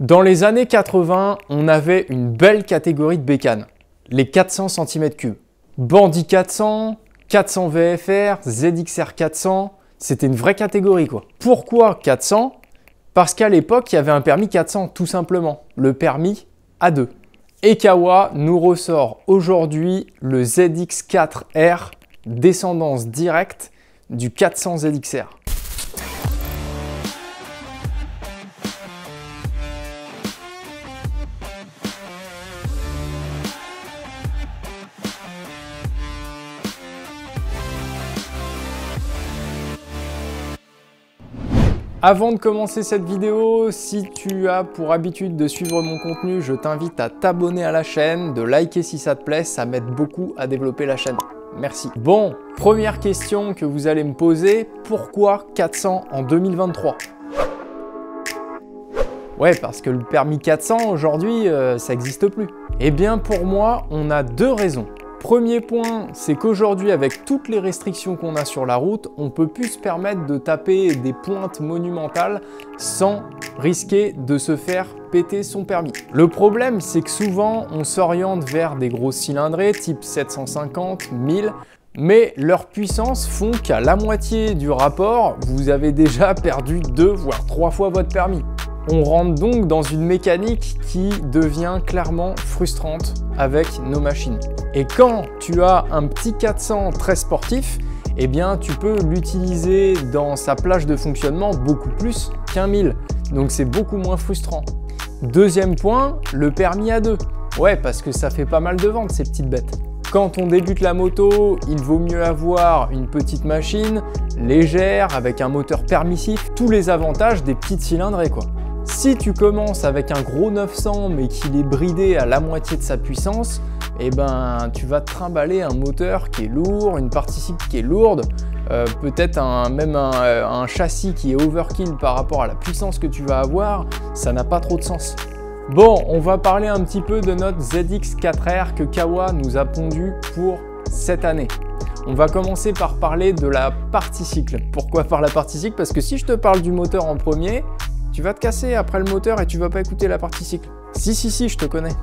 Dans les années 80, on avait une belle catégorie de bécanes, les 400 cm3. Bandit 400, 400 VFR, ZXR 400, c'était une vraie catégorie quoi. Pourquoi 400? Parce qu'à l'époque, il y avait un permis 400 tout simplement, le permis A2. Et Kawa nous ressort aujourd'hui le ZX4R, descendance directe du 400 ZXR. Avant de commencer cette vidéo, si tu as pour habitude de suivre mon contenu, je t'invite à t'abonner à la chaîne, de liker si ça te plaît, ça m'aide beaucoup à développer la chaîne. Merci. Bon, première question que vous allez me poser, pourquoi 400 en 2023? Ouais, parce que le permis 400 aujourd'hui, ça n'existe plus. Eh bien pour moi, on a deux raisons. Premier point, c'est qu'aujourd'hui, avec toutes les restrictions qu'on a sur la route, on ne peut plus se permettre de taper des pointes monumentales sans risquer de se faire péter son permis. Le problème, c'est que souvent, on s'oriente vers des grosses cylindrées type 750, 1000, mais leurs puissances font qu'à la moitié du rapport, vous avez déjà perdu 2 voire 3 fois votre permis. On rentre donc dans une mécanique qui devient clairement frustrante avec nos machines. Et quand tu as un petit 400 très sportif, eh bien tu peux l'utiliser dans sa plage de fonctionnement beaucoup plus qu'un 1000. Donc c'est beaucoup moins frustrant. Deuxième point, le permis A2. Ouais, parce que ça fait pas mal de ventes ces petites bêtes. Quand on débute la moto, il vaut mieux avoir une petite machine, légère, avec un moteur permissif, tous les avantages des petites cylindrées quoi. Si tu commences avec un gros 900 mais qu'il est bridé à la moitié de sa puissance, eh ben tu vas te trimballer un moteur qui est lourd, une partie cycle qui est lourde, peut-être même un châssis qui est overkill par rapport à la puissance que tu vas avoir, ça n'a pas trop de sens. Bon, on va parler un petit peu de notre ZX4R que Kawa nous a pondu pour cette année. On va commencer par parler de la partie cycle. Pourquoi par la partie cycle? Parce que si je te parle du moteur en premier, tu vas te casser après le moteur et tu vas pas écouter la partie cycle. Si, je te connais.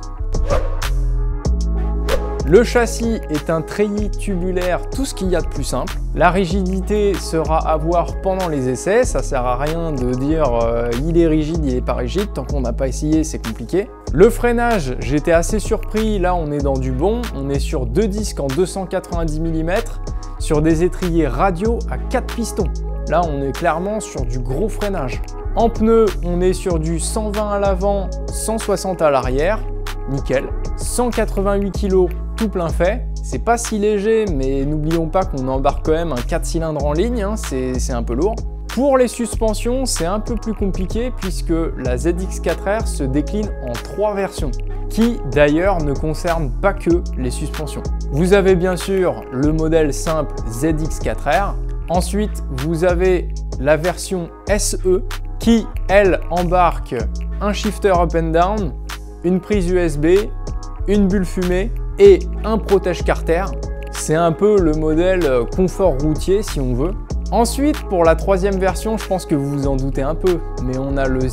Le châssis est un treillis tubulaire, tout ce qu'il y a de plus simple. La rigidité sera à voir pendant les essais, ça sert à rien de dire il est rigide, il est pas rigide, tant qu'on n'a pas essayé c'est compliqué. Le freinage, j'étais assez surpris, là on est dans du bon, on est sur 2 disques en 290 mm, sur des étriers radiaux à 4 pistons. Là on est clairement sur du gros freinage. En pneus, on est sur du 120 à l'avant, 160 à l'arrière, nickel. 188 kg tout plein fait, c'est pas si léger, mais n'oublions pas qu'on embarque quand même un 4 cylindres en ligne, hein, c'est un peu lourd. Pour les suspensions, c'est un peu plus compliqué puisque la ZX4R se décline en 3 versions, qui d'ailleurs ne concernent pas que les suspensions. Vous avez bien sûr le modèle simple ZX4R, ensuite vous avez la version SE, qui, elle, embarque un shifter up and down, une prise USB, une bulle fumée et un protège carter. C'est un peu le modèle confort routier si on veut. Ensuite, pour la troisième version, je pense que vous vous en doutez un peu, mais on a le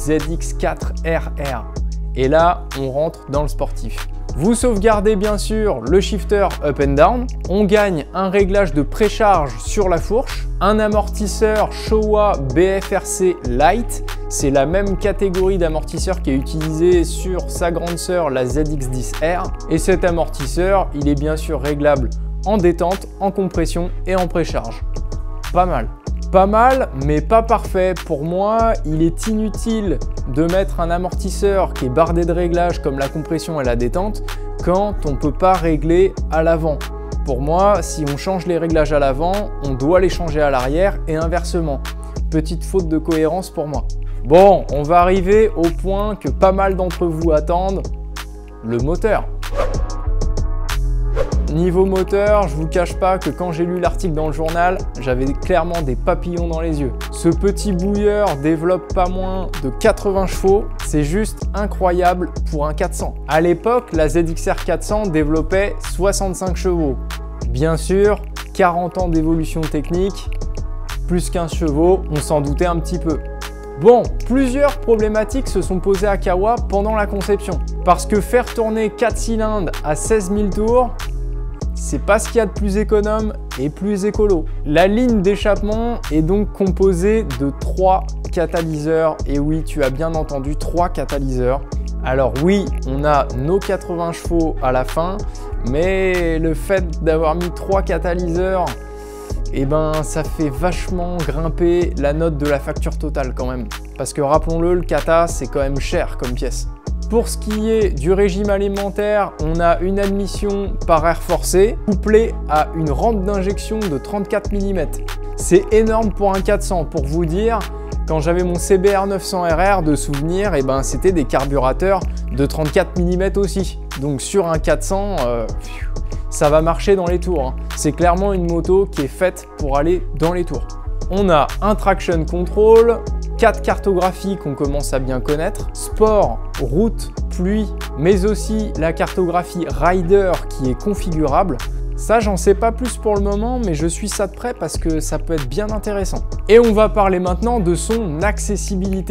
ZX4RR. Et là, on rentre dans le sportif. Vous sauvegardez bien sûr le shifter up and down, on gagne un réglage de précharge sur la fourche, un amortisseur Showa BFRC Lite, c'est la même catégorie d'amortisseur qui est utilisée sur sa grande sœur la ZX10R, et cet amortisseur il est bien sûr réglable en détente, en compression et en précharge. Pas mal. Pas mal, mais pas parfait. Pour moi, il est inutile de mettre un amortisseur qui est bardé de réglages comme la compression et la détente quand on ne peut pas régler à l'avant. Pour moi, si on change les réglages à l'avant, on doit les changer à l'arrière et inversement. Petite faute de cohérence pour moi. Bon, on va arriver au point que pas mal d'entre vous attendent, le moteur. Niveau moteur, je vous cache pas que quand j'ai lu l'article dans le journal, j'avais clairement des papillons dans les yeux. Ce petit bouilleur développe pas moins de 80 chevaux, c'est juste incroyable pour un 400. À l'époque, la ZXR 400 développait 65 chevaux. Bien sûr, 40 ans d'évolution technique, plus 15 chevaux, on s'en doutait un petit peu. Bon, plusieurs problématiques se sont posées à Kawa pendant la conception. Parce que faire tourner 4 cylindres à 16 000 tours, c'est pas ce qu'il y a de plus économe et plus écolo. La ligne d'échappement est donc composée de 3 catalyseurs. Et oui, tu as bien entendu, 3 catalyseurs. Alors oui, on a nos 80 chevaux à la fin, mais le fait d'avoir mis 3 catalyseurs, eh ben ça fait vachement grimper la note de la facture totale quand même. Parce que rappelons-le, le kata c'est quand même cher comme pièce. Pour ce qui est du régime alimentaire, on a une admission par air forcé couplée à une rampe d'injection de 34 mm. C'est énorme pour un 400, pour vous dire. Quand j'avais mon CBR 900RR de souvenir, eh ben, c'était des carburateurs de 34 mm aussi. Donc sur un 400, ça va marcher dans les tours. Hein. C'est clairement une moto qui est faite pour aller dans les tours. On a un traction control, 4 cartographies qu'on commence à bien connaître, sport, route, pluie, mais aussi la cartographie rider qui est configurable. Ça, j'en sais pas plus pour le moment, mais je suis ça de près parce que ça peut être bien intéressant. Et on va parler maintenant de son accessibilité.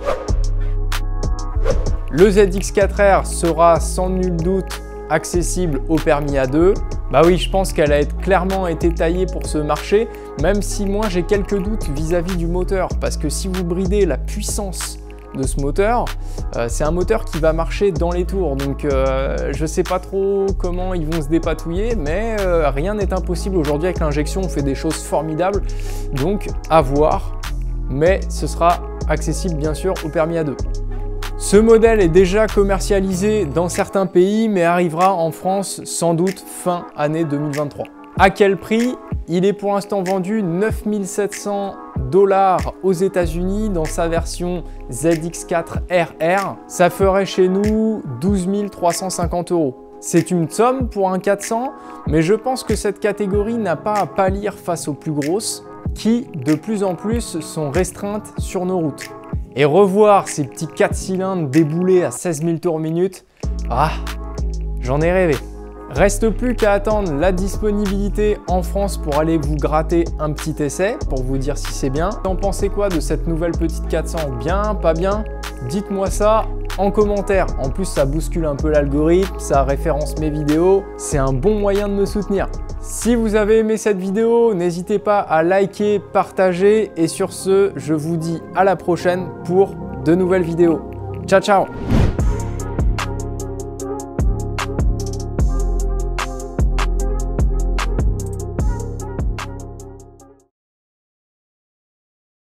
Le ZX4R sera sans nul doute accessible au permis A2. Bah oui, je pense qu'elle a clairement été taillée pour ce marché, même si moi j'ai quelques doutes vis-à-vis du moteur, parce que si vous bridez la puissance de ce moteur, c'est un moteur qui va marcher dans les tours, donc je sais pas trop comment ils vont se dépatouiller, mais rien n'est impossible aujourd'hui. Avec l'injection on fait des choses formidables, donc à voir, mais ce sera accessible bien sûr au permis A2. Ce modèle est déjà commercialisé dans certains pays, mais arrivera en France sans doute fin année 2023. À quel prix? Il est pour l'instant vendu 9 700 $ aux États-Unis dans sa version ZX4RR. Ça ferait chez nous 12 350 €. C'est une somme pour un 400, mais je pense que cette catégorie n'a pas à pâlir face aux plus grosses, qui de plus en plus sont restreintes sur nos routes. Et revoir ces petits 4 cylindres débouler à 16 000 tours minute, ah, j'en ai rêvé. Reste plus qu'à attendre la disponibilité en France pour aller vous gratter un petit essai, pour vous dire si c'est bien. T'en pensez quoi de cette nouvelle petite 400? Bien, pas bien? Dites-moi ça en commentaire. En plus, ça bouscule un peu l'algorithme, ça référence mes vidéos. C'est un bon moyen de me soutenir. Si vous avez aimé cette vidéo, n'hésitez pas à liker, partager. Et sur ce, je vous dis à la prochaine pour de nouvelles vidéos. Ciao, ciao!